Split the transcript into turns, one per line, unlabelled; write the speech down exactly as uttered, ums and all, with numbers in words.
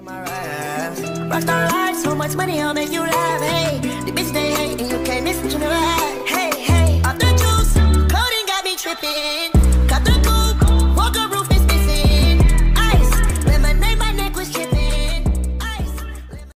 Rockstar life, so much money, I'll make you laugh. Hey, the bitch they hate and you can't listen to the rap. Hey, hey, off the juice, clothing got me tripping.